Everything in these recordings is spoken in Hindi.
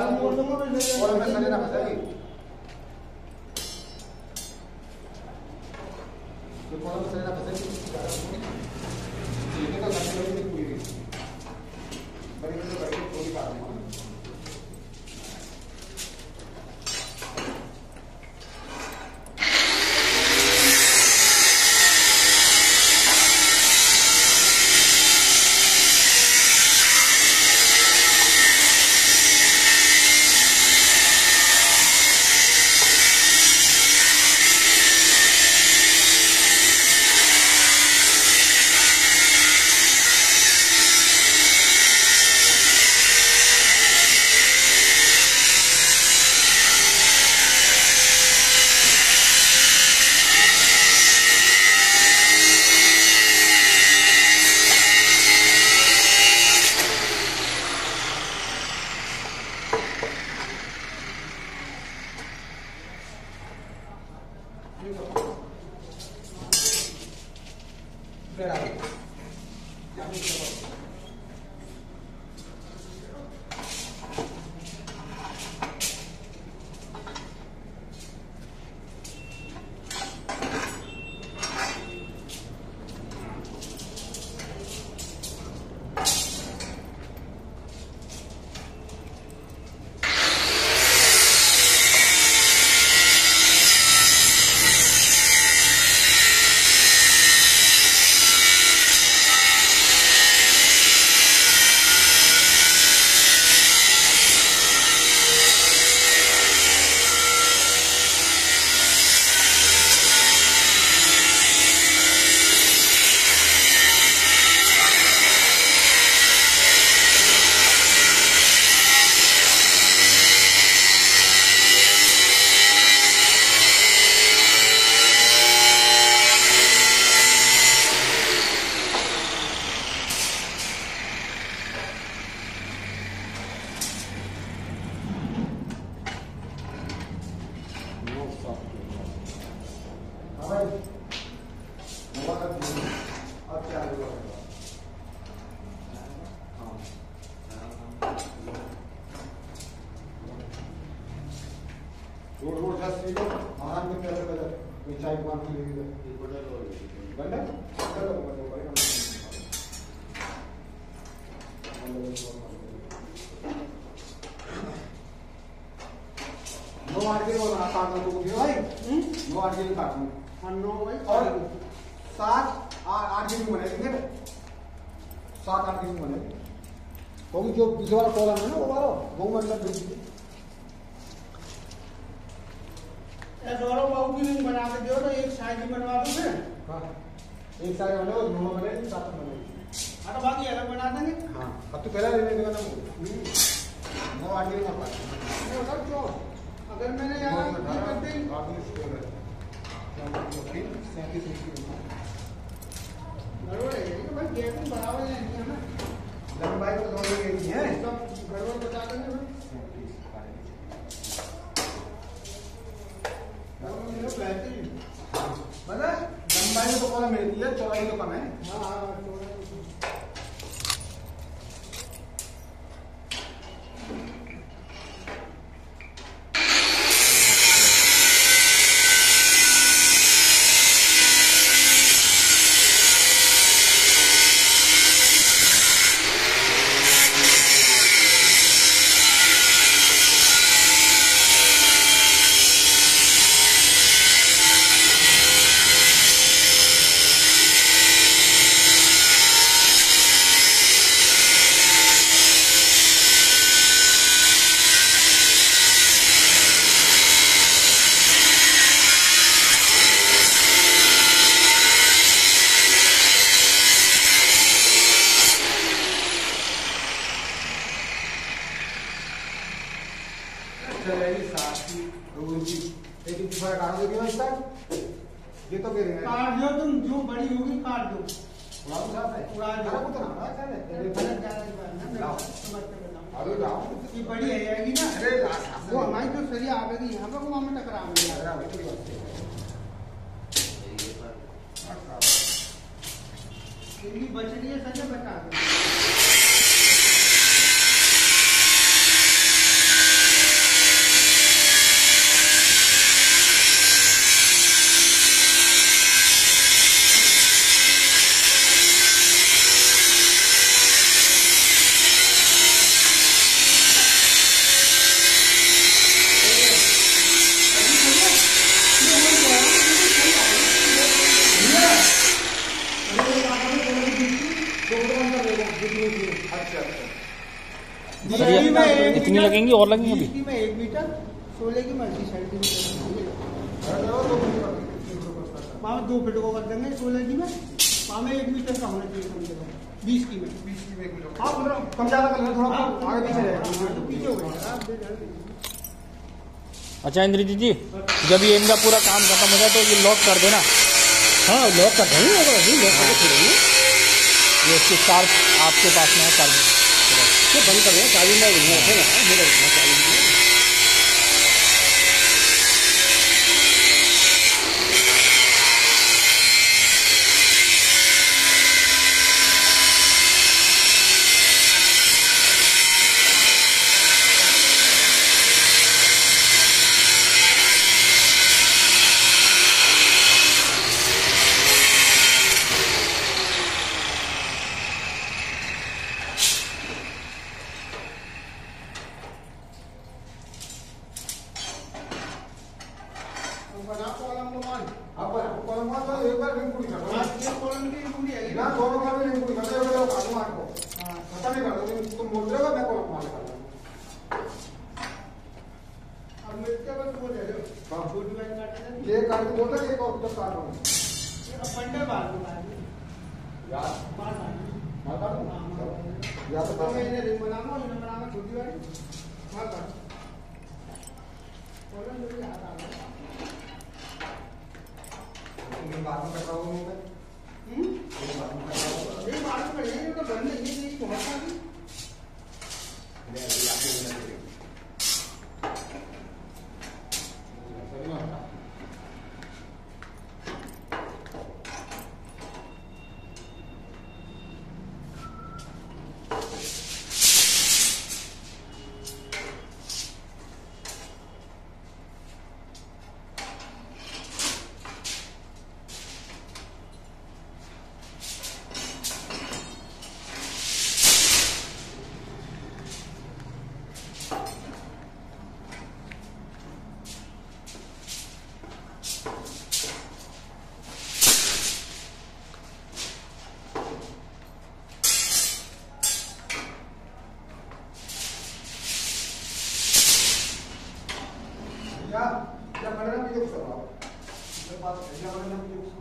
मोड़ दूंगा मैं और मैं सर ना फंसेगी तो कौन सर ना फंसेगी ठीक है तो करने वाली पूरी बड़ी बड़ी पूरी बात है जो दूसरा वाला कॉलम है ना वो वाला वो मतलब भेज दीजिए गौरव बाबू की लिंक बना के दो तो एक साइड बनवा दो फिर हाँ एक साइड बने और दोनों बने साथ में बने हाँ तो बाकी अलग बना देंगे हाँ अब तो पहला लेने देगा ना वो आगे नहीं पाता अगर जो अगर मैंने यहाँ कर दी गड़बड़ है कि भाई गेट बराबर नहीं है ना लंबाई तो दोनों की है सब गड़बड़ बता देंगे बेहतरीन मतलब लंबाई तो कॉलम मिलती है चौड़ाई तो कम है हाँ हाँ ये तो कह रहे हैं काट दो तुम जो बड़ी होगी काट दो उड़ा दो अरे ये बड़ी है जाएगी ना अरे वो हमारी जो सरिया आवेगी यहाँ पे वो हमें टकराएंगे बच रही है सरिया बचा दो अच्छा अच्छा। सर ये इतनी लगेंगी और लगेंगी अभी? 20 की में 1 मीटर, 16 की मर्जी सेंटीमीटर। वहाँ 2 फीट को कर देंगे 16 की में, वहाँ में 1 मीटर का होना चाहिए कम से कम 20 की में। 20 की में 1 मीटर। हाँ मतलब कम ज़्यादा कर लेना, थोड़ा आगे पीछे रहेगा। तो पीछे हो गया। अच्छा इंद्रजीत जी, जब ये इनका पूरा काम खत्म हो जाए तो ये लॉक कर देना। हाँ लॉक कर देंगे, अभी लॉक करके छोड़ेंगे। ये इसके तार आपके पास में है, तार तो बंद कर देंगे, चाबी में रखेगा, मेरा चाबी में। बना कॉलम को मान। अब कॉलम मान तो एक बार रिंग पूरी कर दो। ये कॉलम की पूरी है ना दोनों का भी रिंग पूरी कर दो, एक बार मान को खत्म ही कर दो। तुम बोल रहे हो मैं कॉलम मान कर दूंगा। अब मिलके बस बोल रहे हो। हाँ। छोटी वाली काट दे। ये काट के बोल रहे एक और तो काट रहा हूँ अब पंडे बाल को काट दे। यार। बाल काट दे। मार काट दूँ? हाँ, या तो तो मैं इन्हें रिंग बनाऊंगा, इन्हें बनाऊंगा छोटी वाली। बाल काट। कॉलम जो भी हाथ आ रहा है। बाद में कर रहा हूँ मैं। बाद में कर रहा हूँ। ये बाल को करेंगे, ये तो बंद है, ये नहीं बहुत सारी। या मैंने ना वीडियो कर रहा हूँ। मेरे पास या मैंने ना वीडियो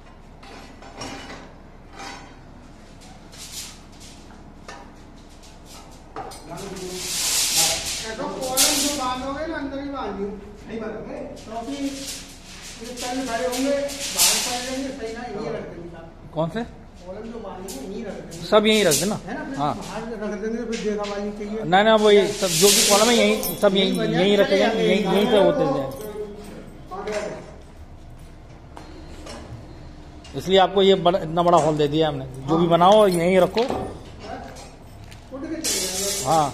ऐसा कॉलम जो बांधोगे ना अंदर ही बांधियो। नहीं बनेंगे क्योंकि ये चल खड़े होंगे, बाहर पड़ जाएंगे, सही ना ये रख देंगे साहब। कौन से? कॉलम जो बांधेंगे यहीं रख देंगे। सब यहीं रख देना। है ना, फिर हाँ बाहर रख देंगे, फिर देखा वाली चाहिए। ना ना, वही सब जो भी कॉलम है यहीं, सब यहीं रखे जाए, यहीं पे होते जाए। इसलिए आपको ये इतना बड़ा हॉल दे दिया हमने, जो भी बनाओ यहीं रखो। उठ के चले जाएंगे। हाँ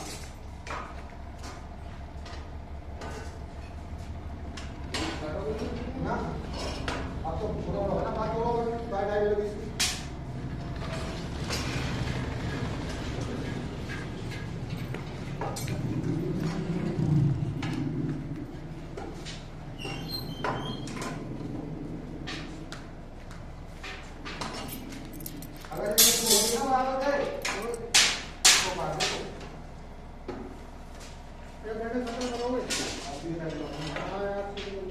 ना अब तो थोड़ा बड़ा ना बात करो बाय डायलॉग इसकी अगर ये तो होना बात है तो बात है ये बैठे खत्म करोगे। आप ये कर लो हाँ यार,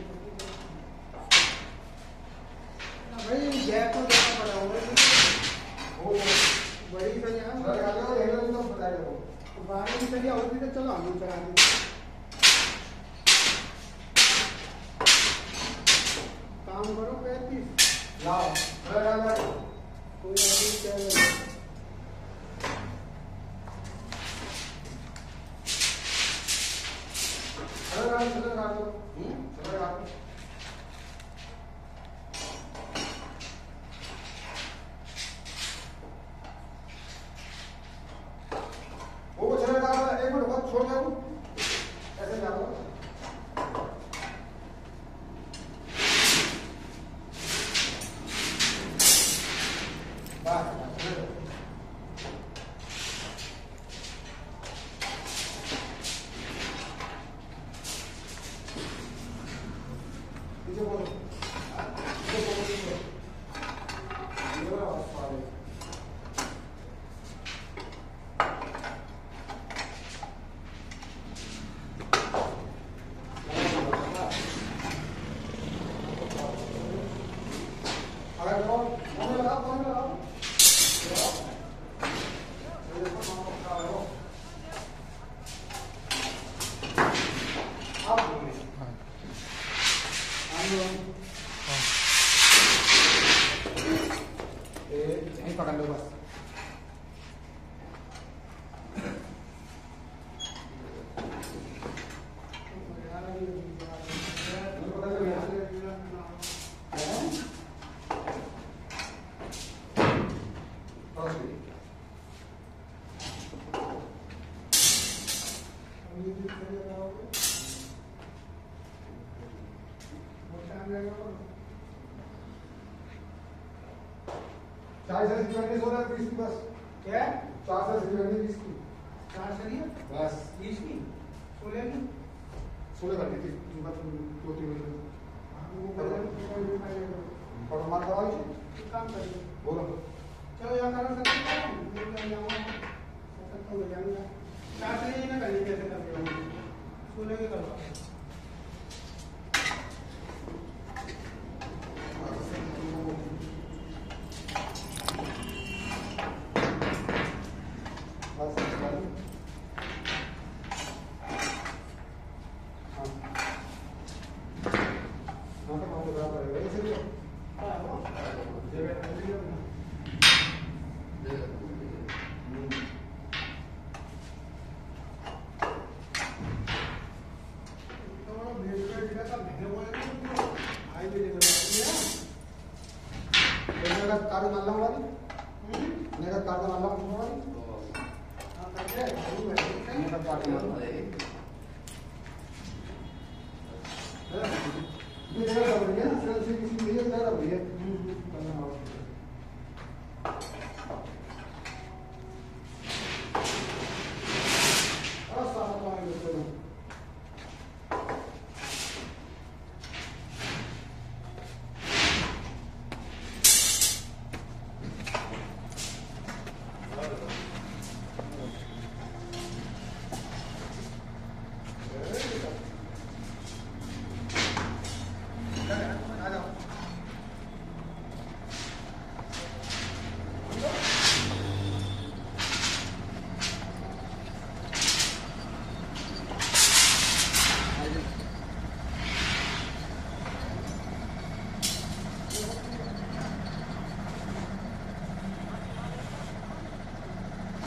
भाई गैप तो देना पड़ा होगा। वो बड़ी सही है ना। अरे आ जाओ हेलो तो बता दो तो बाहर की चलिए होती तो चलो हम चला देंगे। काम करो 35। लाओ अरे अरे कोई आदमी क्या है? अरे चलो काट दो चलो काट दो वो चले काट दो एक मिनट बाद छोड़ दो ऐसे जा दो पीछे बोलो पीछे बोलो ये वाला सवाल है चार से सिक्योरिटी 16 की बस क्या 4 से सिक्योरिटी 20 की 4 सरिया बस 20 की 16 की 16 कर दी थी दो तीन और हमारा सवाल है काम करिए बोलो चलो यहाँ करो सकते हो जाऊंगा 4 सरिया ना करिए कैसे कर रहे हो 16 के करवा कार्ड मान लो वाली मेरा कार्ड मान लो वाली मेरा कार्ड मान लो ये जगह बढ़िया ना किसी भी जगह बढ़िया